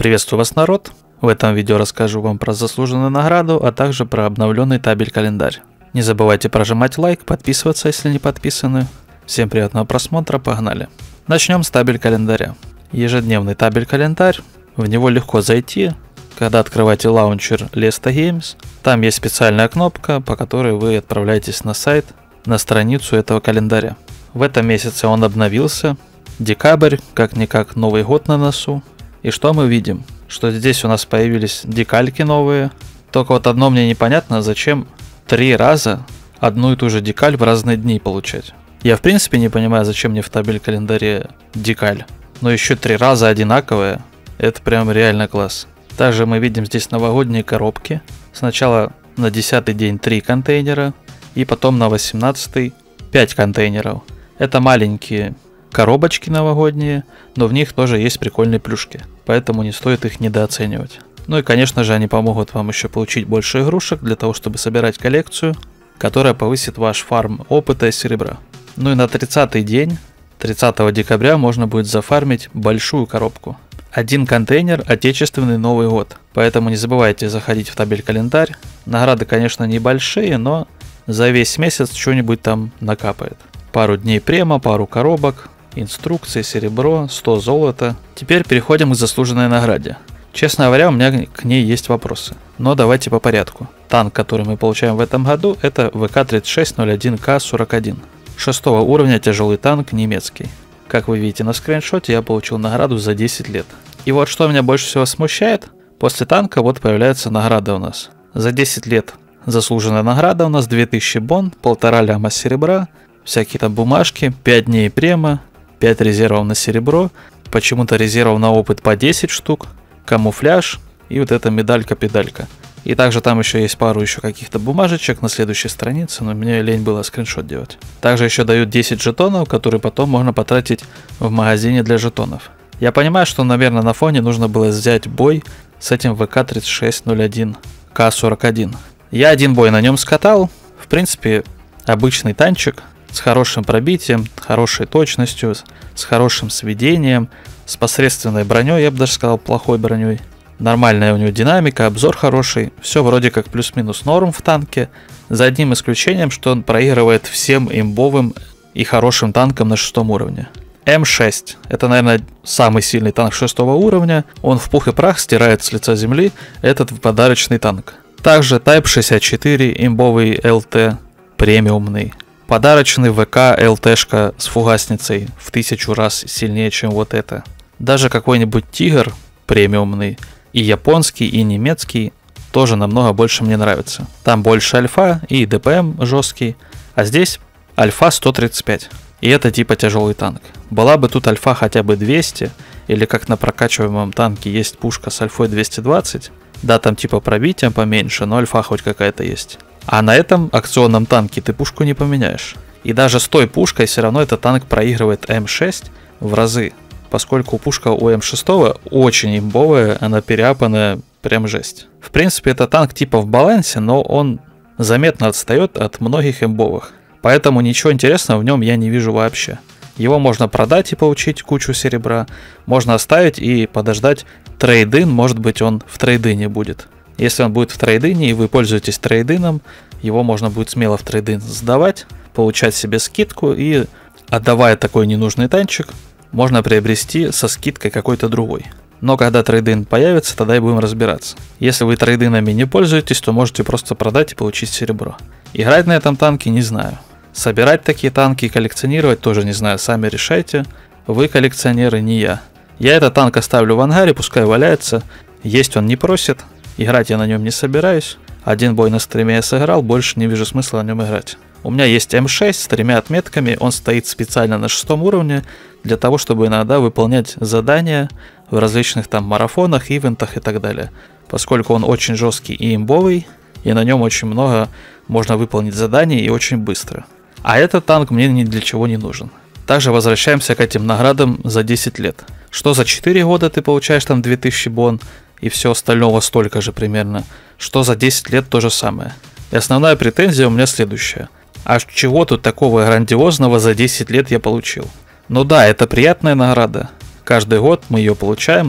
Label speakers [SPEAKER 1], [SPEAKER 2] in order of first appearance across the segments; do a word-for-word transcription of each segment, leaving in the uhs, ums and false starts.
[SPEAKER 1] Приветствую вас, народ! В этом видео расскажу вам про заслуженную награду, а также про обновленный табель-календарь. Не забывайте прожимать лайк, подписываться, если не подписаны. Всем приятного просмотра, погнали! Начнем с табель-календаря. Ежедневный табель-календарь, в него легко зайти, когда открываете лаунчер Lesta Games. Там есть специальная кнопка, по которой вы отправляетесь на сайт, на страницу этого календаря. В этом месяце он обновился. Декабрь, как-никак Новый год на носу. И что мы видим? Что здесь у нас появились декальки новые. Только вот одно мне непонятно, зачем три раза одну и ту же декаль в разные дни получать. Я в принципе не понимаю, зачем мне в табель-календаре декаль. Но еще три раза одинаковые. Это прям реально класс. Также мы видим здесь новогодние коробки. Сначала на десятый день три контейнера. И потом на восемнадцатый пять контейнеров. Это маленькие коробочки новогодние, но в них тоже есть прикольные плюшки, поэтому не стоит их недооценивать. Ну и конечно же они помогут вам еще получить больше игрушек для того, чтобы собирать коллекцию, которая повысит ваш фарм опыта и серебра. Ну и на тридцатый день, тридцатого декабря, можно будет зафармить большую коробку. Один контейнер отечественный Новый год, поэтому не забывайте заходить в табель-календарь. Награды, конечно, небольшие, но за весь месяц что-нибудь там накапает. Пару дней према, пару коробок, инструкции, серебро, сто золота. Теперь переходим к заслуженной награде. Честно говоря, у меня к ней есть вопросы. Но давайте по порядку. Танк, который мы получаем в этом году, это вэ ка тридцать шесть ноль один ка сорок один. Шестого уровня тяжелый танк немецкий. Как вы видите на скриншоте, я получил награду за десять лет. И вот что меня больше всего смущает, после танка вот появляется награда у нас. За десять лет заслуженная награда у нас две тысячи бон, полтора ляма серебра, всякие там бумажки, пять дней према, пять резервов на серебро, почему-то резервов на опыт по десять штук, камуфляж и вот эта медалька-педалька. И также там еще есть пару еще каких-то бумажечек на следующей странице, но мне лень было скриншот делать. Также еще дают десять жетонов, которые потом можно потратить в магазине для жетонов. Я понимаю, что, наверное, на фоне нужно было взять бой с этим вэ ка тридцать шесть ноль один ка сорок один. Я один бой на нем скатал, в принципе, обычный танчик, с хорошим пробитием, хорошей точностью, с хорошим сведением, с посредственной броней, я бы даже сказал, плохой броней. Нормальная у него динамика, обзор хороший, все вроде как плюс-минус норм в танке, за одним исключением, что он проигрывает всем имбовым и хорошим танкам на шестом уровне. эм шесть, это, наверное, самый сильный танк шестого уровня, он в пух и прах стирает с лица земли этот подарочный танк. Также Type шестьдесят четыре, имбовый эл тэ, премиумный. Подарочный вэ ка эл тэ-шка с фугасницей в тысячу раз сильнее, чем вот это. Даже какой-нибудь Тигр премиумный, и японский, и немецкий, тоже намного больше мне нравится. Там больше альфа и дэ пэ эм жесткий, а здесь альфа сто тридцать пять. И это типа тяжелый танк. Была бы тут альфа хотя бы двести, или как на прокачиваемом танке есть пушка с альфой двести двадцать. Да, там типа пробитием поменьше, но альфа хоть какая-то есть. А на этом акционном танке ты пушку не поменяешь. И даже с той пушкой все равно этот танк проигрывает эм шесть в разы. Поскольку пушка у эм шесть очень имбовая, она переапанная, прям жесть. В принципе, это танк типа в балансе, но он заметно отстает от многих имбовых. Поэтому ничего интересного в нем я не вижу вообще. Его можно продать и получить кучу серебра. Можно оставить и подождать трейд-ин, может быть он в трейд-ине будет. Если он будет в трейдине и вы пользуетесь трейдином, его можно будет смело в трейдин сдавать, получать себе скидку и, отдавая такой ненужный танчик, можно приобрести со скидкой какой-то другой. Но когда трейдин появится, тогда и будем разбираться. Если вы трейдинами не пользуетесь, то можете просто продать и получить серебро. Играть на этом танке не знаю. Собирать такие танки и коллекционировать тоже не знаю, сами решайте. Вы коллекционеры, не я. Я этот танк оставлю в ангаре, пускай валяется, есть он не просит. Играть я на нем не собираюсь. Один бой на стриме я сыграл, больше не вижу смысла на нем играть. У меня есть эм шесть с тремя отметками, он стоит специально на шестом уровне, для того, чтобы иногда выполнять задания в различных там марафонах, ивентах и так далее. Поскольку он очень жесткий и имбовый, и на нем очень много можно выполнить заданий и очень быстро. А этот танк мне ни для чего не нужен. Также возвращаемся к этим наградам за десять лет. Что за четыре года ты получаешь там две тысячи бон, и все остального столько же примерно, что за десять лет то же самое. И основная претензия у меня следующая. А чего тут такого грандиозного за десять лет я получил? Ну да, это приятная награда. Каждый год мы ее получаем,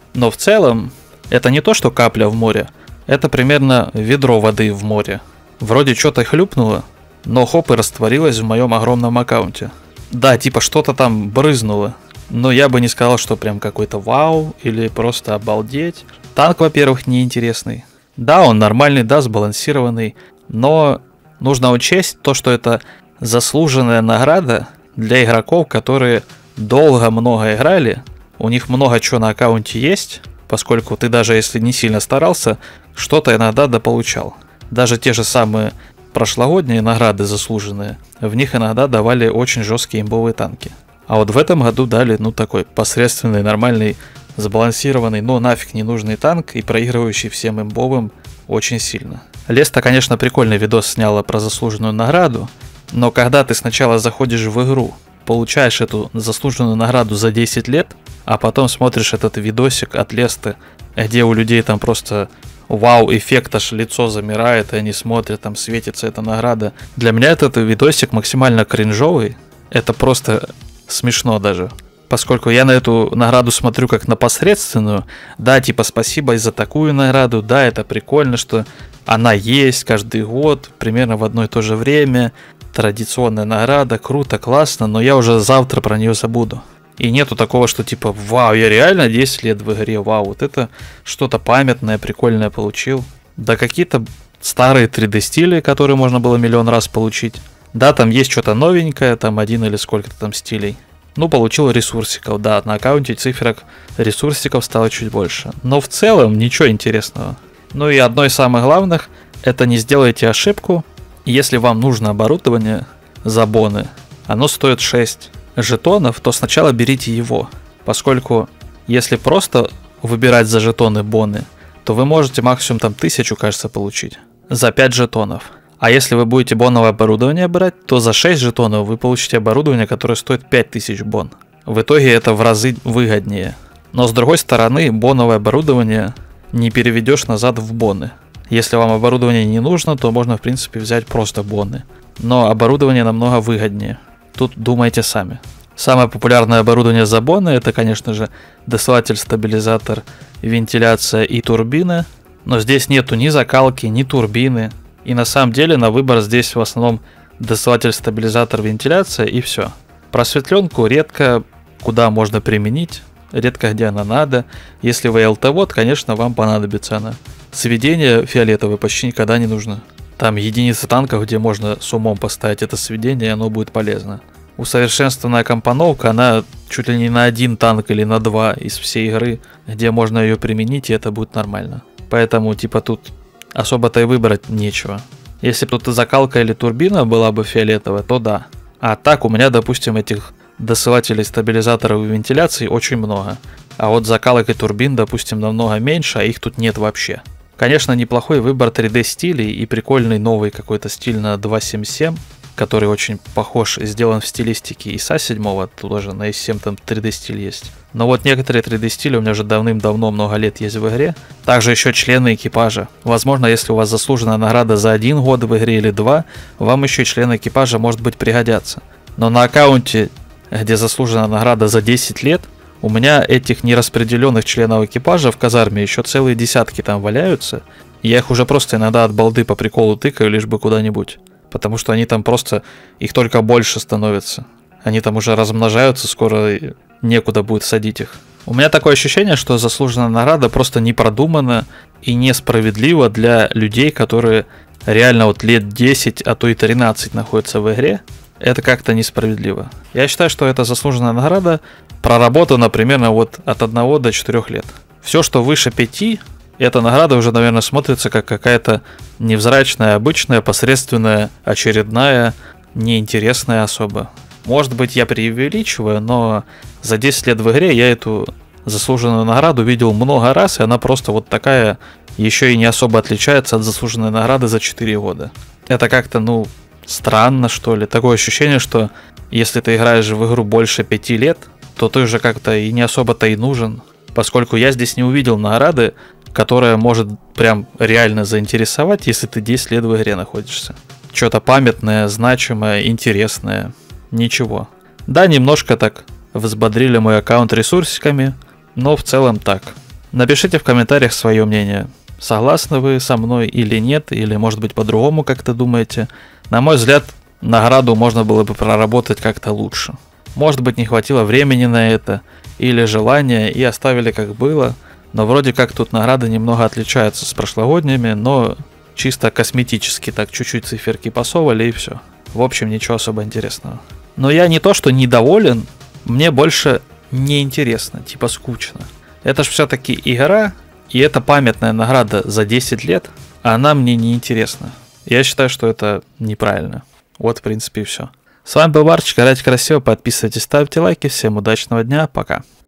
[SPEAKER 1] Но в целом, это не то, что капля в море, это примерно ведро воды в море. Вроде что-то хлюпнуло, но хоп и растворилось в моем огромном аккаунте. Да, типа что-то там брызнуло, но я бы не сказал, что прям какой-то вау или просто обалдеть. Танк, во-первых, неинтересный. Да, он нормальный, да, сбалансированный, но нужно учесть то, что это заслуженная награда для игроков, которые долго много играли, у них много чего на аккаунте есть, поскольку ты даже если не сильно старался, что-то иногда дополучал. Даже те же самые прошлогодние награды заслуженные, в них иногда давали очень жесткие имбовые танки. А вот в этом году дали, ну, такой посредственный, нормальный, сбалансированный, но нафиг не нужный танк и проигрывающий всем имбовым очень сильно. Леста, конечно, прикольный видос сняла про заслуженную награду, но когда ты сначала заходишь в игру, получаешь эту заслуженную награду за десять лет, а потом смотришь этот видосик от Лесты, где у людей там просто вау-эффект, аж лицо замирает, и они смотрят, там светится эта награда. Для меня этот видосик максимально кринжовый, это просто смешно даже. Поскольку я на эту награду смотрю как на посредственную, да, типа спасибо за такую награду, да, это прикольно, что она есть каждый год, примерно в одно и то же время, традиционная награда, круто, классно, но я уже завтра про нее забуду. И нету такого, что типа, вау, я реально десять лет в игре, вау, вот это что-то памятное, прикольное получил. Да какие-то старые три дэ стили, которые можно было миллион раз получить. Да, там есть что-то новенькое, там один или сколько-то там стилей. Ну, получил ресурсиков, да, на аккаунте циферок ресурсиков стало чуть больше. Но в целом ничего интересного. Ну и одно из самых главных, это не сделайте ошибку. Если вам нужно оборудование за боны, оно стоит шесть жетонов, то сначала берите его. Поскольку если просто выбирать за жетоны боны, то вы можете максимум там тысячу, кажется, получить за пять жетонов. А если вы будете боновое оборудование брать, то за шесть жетонов вы получите оборудование, которое стоит пять тысяч бон. В итоге это в разы выгоднее. Но с другой стороны, боновое оборудование не переведешь назад в боны. Если вам оборудование не нужно, то можно в принципе взять просто боны. Но оборудование намного выгоднее. Тут думайте сами. Самое популярное оборудование за боны это, конечно же, досылатель, стабилизатор, вентиляция и турбина. Но здесь нету ни закалки, ни турбины. И на самом деле на выбор здесь в основном досылатель, стабилизатор, вентиляция и все. Просветленку редко куда можно применить, редко где она надо. Если вы эл тэ-вод, конечно, вам понадобится она. Сведение фиолетовое почти никогда не нужно. Там единицы танков, где можно с умом поставить это сведение, и оно будет полезно. Усовершенствованная компоновка, она чуть ли не на один танк или на два из всей игры, где можно ее применить, и это будет нормально. Поэтому, типа, тут особо-то и выбрать нечего. Если бы тут закалка или турбина была бы фиолетовая, то да. А так у меня, допустим, этих досылателей, стабилизаторов и вентиляции очень много. А вот закалок и турбин, допустим, намного меньше, а их тут нет вообще. Конечно, неплохой выбор три дэ стилей и прикольный новый какой-то стиль на два семь семь, который очень похож, сделан в стилистике ИСа семь, тоже на ИС семь там три дэ стиль есть. Но вот некоторые три дэ стили у меня уже давным-давно много лет есть в игре. Также еще члены экипажа. Возможно, если у вас заслуженная награда за один год в игре или два, вам еще и члены экипажа может быть пригодятся. Но на аккаунте, где заслуженная награда за десять лет, у меня этих нераспределенных членов экипажа в казарме еще целые десятки там валяются. И я их уже просто иногда от балды по приколу тыкаю, лишь бы куда-нибудь. Потому что они там просто, их только больше становится. Они там уже размножаются, скоро некуда будет садить их. У меня такое ощущение, что заслуженная награда просто не продумана и несправедлива для людей, которые реально вот лет десять, а то и тринадцать находятся в игре. Это как-то несправедливо. Я считаю, что эта заслуженная награда проработана примерно вот от одного до четырёх лет. Все, что выше пяти, эта награда уже, наверное, смотрится как какая-то невзрачная, обычная, посредственная, очередная, неинтересная особо. Может быть, я преувеличиваю, но за десять лет в игре я эту заслуженную награду видел много раз, и она просто вот такая, еще и не особо отличается от заслуженной награды за четыре года. Это как-то, ну, странно, что ли. Такое ощущение, что если ты играешь в игру больше пяти лет, то ты уже как-то и не особо-то и нужен. Поскольку я здесь не увидел награды, которая может прям реально заинтересовать, если ты десять лет в игре находишься. Что-то памятное, значимое, интересное. Ничего. Да, немножко так взбодрили мой аккаунт ресурсиками, но в целом так. Напишите в комментариях свое мнение. Согласны вы со мной или нет, или может быть по-другому как-то думаете. На мой взгляд, награду можно было бы проработать как-то лучше. Может быть, не хватило времени на это, или желания, и оставили как было. Но вроде как тут награды немного отличаются с прошлогодними, но чисто косметически так чуть-чуть циферки посовали и все. В общем, ничего особо интересного. Но я не то что недоволен, мне больше не интересно, типа скучно. Это ж все-таки игра, и это памятная награда за десять лет, а она мне не интересна. Я считаю, что это неправильно. Вот, в принципе, и все. С вами был Барчик, играйте красиво, подписывайтесь, ставьте лайки, всем удачного дня, пока.